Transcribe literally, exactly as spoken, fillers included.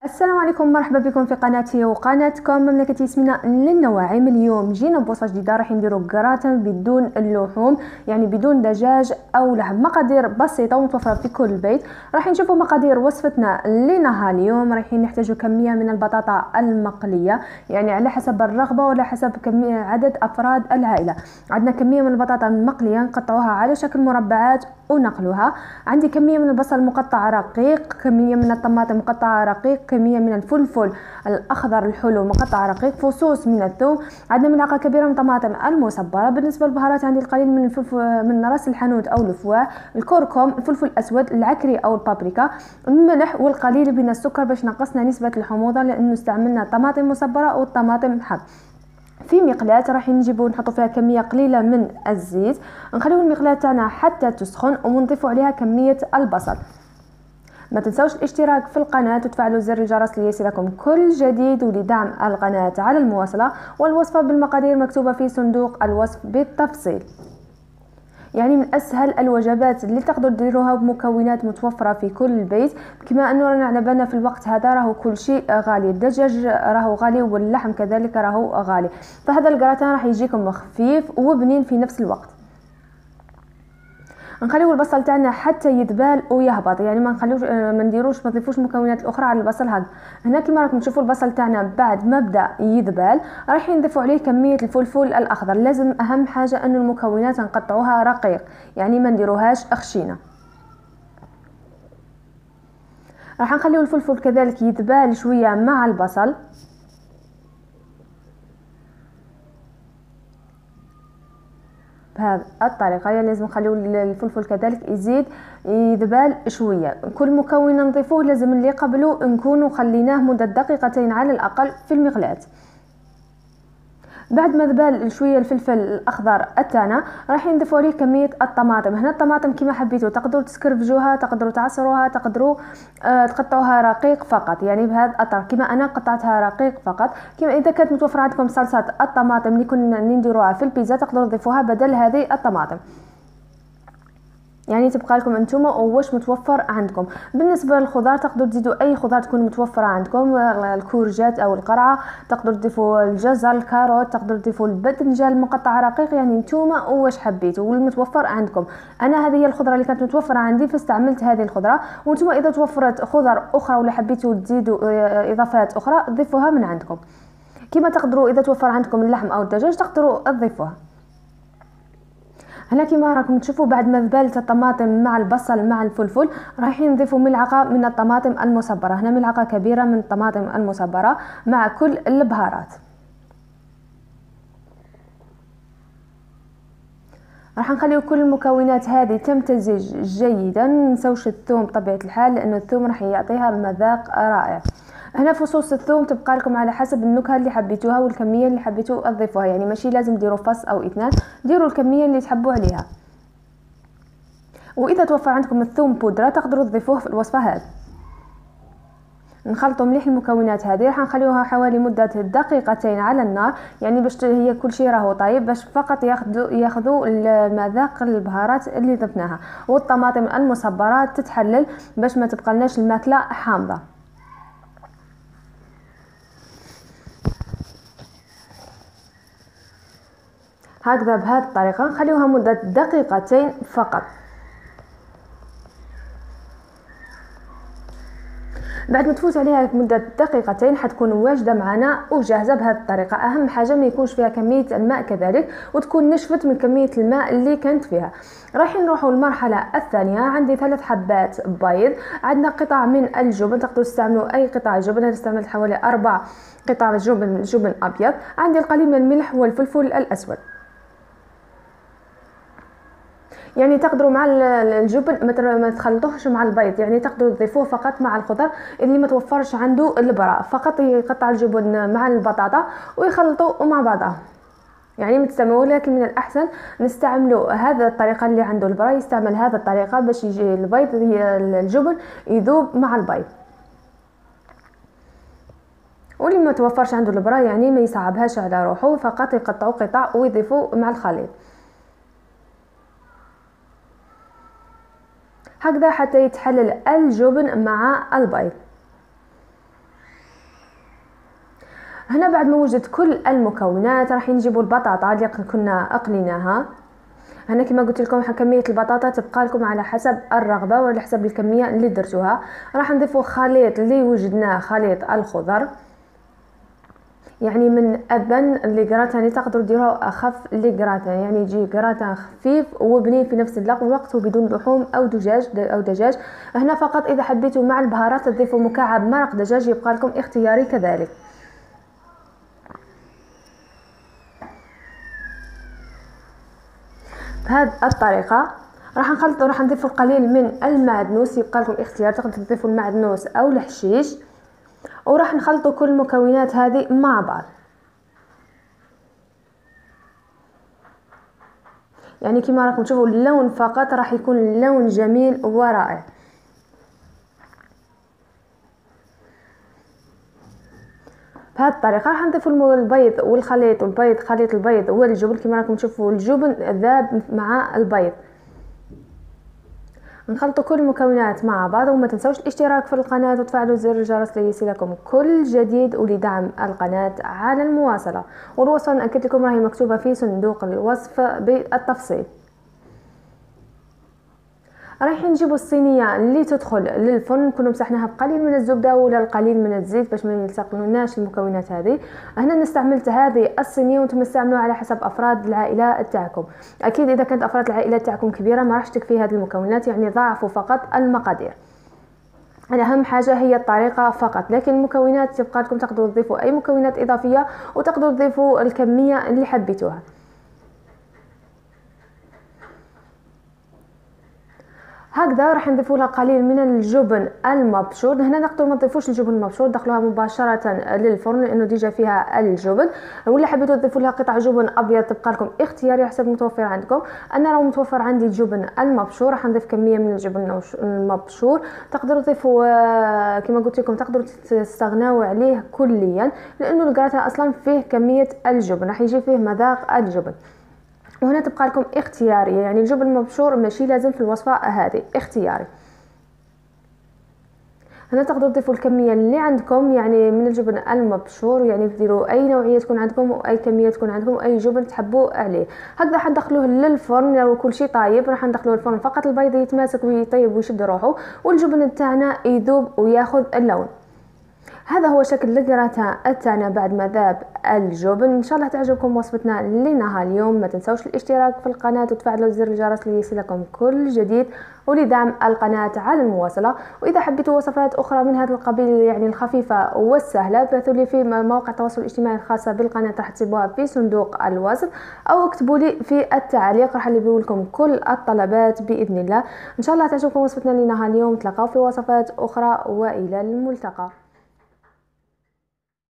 السلام عليكم، مرحبا بكم في قناتي وقناتكم مملكة ياسمينة للنواعم. اليوم جينا بوصفة جديدة، راح نديرو كراتن بدون اللحوم، يعني بدون دجاج او لحم. مقادير بسيطة ومتوفرة في كل بيت. راح نشوفوا مقادير وصفتنا لنهار اليوم. رايحين نحتاجو كمية من البطاطا المقلية، يعني على حسب الرغبة وعلى حسب كمية عدد افراد العائلة. عندنا كمية من البطاطا المقلية نقطعوها على شكل مربعات ونقلوها. عندي كمية من البصل مقطع رقيق، كمية من الطماطم مقطعة رقيق، كمية من الفلفل الأخضر الحلو مقطع رقيق، فصوص من الثوم. عندنا ملعقة كبيرة من الطماطم المصبرة. بالنسبة للبهارات عندي القليل من الفلفل من راس الحانوت أو الفواع، الكركم، الفلفل الأسود، العكري أو البابريكا، الملح والقليل من السكر باش نقصنا نسبة الحموضة، لأنه استعملنا طماطم مصبرة والطماطم حب. في مقلاة راح نجيبو نحطو فيها كميه قليله من الزيت، نخليو المقلاة تاعنا حتى تسخن ونضيفو عليها كميه البصل. ما تنسوش الاشتراك في القناه وتفعلوا زر الجرس ليصلكم كل جديد، ولدعم القناه على المواصله. والوصفه بالمقادير مكتوبه في صندوق الوصف بالتفصيل. يعني من اسهل الوجبات اللي تقدروا ديروها بمكونات متوفره في كل بيت، كما انه رانا على بالنا في الوقت هذا راهو كل شيء غالي، الدجاج راهو غالي واللحم كذلك راهو غالي، فهذا الكراتان راح يجيكم خفيف وبنين في نفس الوقت. نخليو البصل تاعنا حتى يذبال ويهبط، يعني ما نخليوش ما نديروش ما نضيفوش المكونات الاخرى على البصل هذا. هنا كما راكم تشوفوا البصل تاعنا بعد ما بدا يذبال راح نضيفوا عليه كميه الفلفل الاخضر. لازم اهم حاجه ان المكونات نقطعوها رقيق، يعني ما نديروهاش خشينه. راح نخليو الفلفل كذلك يذبال شويه مع البصل. بهذه الطريقه، يعني لازم نخليو الفلفل كذلك يزيد يذبال شويه. كل مكون نضيفوه لازم اللي قبله نكونوا خليناه مده دقيقتين على الاقل في المقلاة. بعد ما ذبال شويه الفلفل الاخضر تاعنا راح نضيفوا عليه كميه الطماطم. هنا الطماطم كما حبيتوا، تقدروا تسكرفجوها، تقدروا تعصروها، تقدروا آه تقطعوها رقيق فقط، يعني بهذا الطريقه كما انا قطعتها رقيق فقط. كما اذا كانت متوفره عندكم صلصه الطماطم اللي كنا نديروها في البيتزا تقدروا تضيفوها بدل هذه الطماطم، يعني تبقى لكم انتم واش متوفر عندكم. بالنسبه للخضار تقدروا تزيدوا اي خضار تكون متوفره عندكم، الكورجات او القرعه، تقدروا تضيفوا الجزر، الكاروت، تقدروا تضيفوا الباذنجان المقطع رقيق، يعني نتوما واش حبيتوا والمتوفر عندكم. انا هذه هي الخضره اللي كانت متوفره عندي فاستعملت هذه الخضره، وانتم اذا توفرت خضر اخرى ولا حبيتوا تزيدوا اضافات اخرى ضيفوها من عندكم. كما تقدروا اذا توفر عندكم اللحم او الدجاج تقدروا تضيفوها. هنا كما راكم تشوفوا بعد ما ذبالت الطماطم مع البصل مع الفلفل رايحين نضيفوا ملعقه من الطماطم المصبره. هنا ملعقه كبيره من الطماطم المصبره مع كل البهارات. راح نخليو كل المكونات هذه تمتزج جيدا. نسوش الثوم بطبيعه الحال لانه الثوم راح يعطيها مذاق رائع. هنا فصوص الثوم تبقى لكم على حسب النكهه اللي حبيتوها والكميه اللي حبيتوا تضيفوها، يعني ماشي لازم ديروا فص او اثنان، ديروا الكميه اللي تحبوا عليها. واذا توفر عندكم الثوم بودره تقدروا تضيفوه في الوصفه هذه. نخلطوا مليح المكونات هذه، راح نخليوها حوالي مده دقيقتين على النار، يعني باش هي كل شيء راهو طيب، باش فقط ياخذوا ياخذوا المذاق البهارات اللي ضفناها، والطماطم المصبره تتحلل باش ما تبقالناش الماكله حامضه. هكذا بهذه الطريقه نخليوها مده دقيقتين فقط. بعد ما تفوت عليها مده دقيقتين حتكون واجده معنا وجاهزه بهذه الطريقه. اهم حاجه ما يكونش فيها كميه الماء كذلك، وتكون نشفت من كميه الماء اللي كانت فيها. راح نروحوا للمرحله الثانيه. عندي ثلاث حبات بيض، عندنا قطع من الجبن، تقدروا تستعملوا اي قطع جبن، انا استعملت حوالي اربع قطع جبن جبن ابيض. عندي القليل من الملح والفلفل الاسود، يعني تقدروا مع الجبن ما تخلطوهش مع البيض، يعني تقدروا تضيفوه فقط مع الخضر اللي ما توفرش عنده البراء، فقط يقطع الجبن مع البطاطا ويخلطوا مع بعضها. يعني ما تستعملوا، لكن من الاحسن نستعملوا هذا الطريقه اللي عنده البراء يستعمل هذا الطريقه باش يجي البيض الجبن يذوب مع البيض. واللي ما توفرش عنده البراء يعني ما يصعبهاش على روحه، فقط يقطعوا قطع ويضيفوا مع الخليط هكذا حتى يتحلل الجبن مع البيض. هنا بعد ما وجدت كل المكونات راح نجيبوا البطاطا اللي كنا اقليناها. هنا كما قلت لكم كميه البطاطا تبقى لكم على حسب الرغبه وعلى حسب الكميه اللي درتوها. راح نضيفوا خليط اللي وجدناه، خليط الخضر، يعني من ابن لي كراتان اللي تقدروا ديروه اخف لي كراتان، يعني يجي كراتان خفيف وبنين في نفس الوقت وبدون لحوم او دجاج او دجاج. هنا فقط اذا حبيتوا مع البهارات تضيفوا مكعب مرق دجاج، يبقى لكم اختياري كذلك. بهذه الطريقه راح نخلطوا، راح نضيفوا القليل من المعدنوس، يبقى لكم اختيار تقدروا تضيفوا المعدنوس او الحشيش، وراح نخلطوا كل المكونات هذه مع بعض. يعني كما راكم تشوفوا اللون فقط راح يكون اللون جميل ورائع. بهذه الطريقه راح نضيفوا البيض والخليط، والبيض خليط البيض والجبن. كما راكم تشوفوا الجبن ذاب مع البيض. نخلطوا كل المكونات مع بعض، وما تنسوش الاشتراك في القناه وتفعلوا زر الجرس ليصلكم كل جديد، ولدعم القناه على المواصله. والوصفه ناكد لكم راهي مكتوبه في صندوق الوصف بالتفصيل. رايحين نجيبوا الصينيه اللي تدخل للفرن، نكونوا مسحناها بقليل من الزبده ولا القليل من الزيت باش ما يلصقناش المكونات هذه. هنا نستعملت هذه الصينيه وانتم استعملوها على حسب افراد العائله تاعكم. اكيد اذا كانت افراد العائله تاعكم كبيره ما راحش تكفي هذه المكونات، يعني ضاعفوا فقط المقادير. اهم حاجه هي الطريقه فقط، لكن المكونات تبقى لكم، تقدروا تضيفوا اي مكونات اضافيه وتقدروا تضيفوا الكميه اللي حبيتوها. هكذا راح نضيفوا لها قليل من الجبن المبشور. هنا نقدروا ما نضيفوش الجبن المبشور، دخلوها مباشره للفرن لانه ديجا فيها الجبن. ولا حبيتوا تضيفوا لها قطع جبن ابيض تبقى لكم اختياري حسب متوفر عندكم. انا راه متوفر عندي الجبن المبشور، راح نضيف كميه من الجبن المبشور. تقدروا تضيفوا كما قلت لكم، تقدروا تستغناو عليه كليا لانه الكراتان اصلا فيه كميه الجبن، راح يجي فيه مذاق الجبن. وهنا تبقى لكم اختياريه، يعني الجبن المبشور ماشي لازم في الوصفه هذه، اختياري. هنا تقدروا تضيفوا الكميه اللي عندكم يعني من الجبن المبشور، يعني ديروا اي نوعيه تكون عندكم واي كميه تكون عندكم واي جبن تحبوا عليه. هكذا حندخلوه للفرن لو كل شيء طايب، راح ندخلوه للفرن فقط البيض يتماسك ويطيب ويشد روحه والجبن تاعنا يذوب وياخذ اللون. هذا هو شكل الكراتان تاعنا بعد ما ذاب الجبن. ان شاء الله تعجبكم وصفتنا لنا اليوم. ما تنسوش الاشتراك في القناه وتفعلوا زر الجرس ليصلكم كل جديد، ولدعم القناه على المواصله. واذا حبيتوا وصفات اخرى من هذا القبيل يعني الخفيفه والسهله، بعثوا لي في مواقع التواصل الاجتماعي الخاصه بالقناه، راح تسيبوها في صندوق الوصف، او اكتبوا لي في التعليق، راح نلبي لكم كل الطلبات باذن الله. ان شاء الله تعجبكم وصفتنا لنا اليوم. تلقاو في وصفات اخرى والى الملتقى.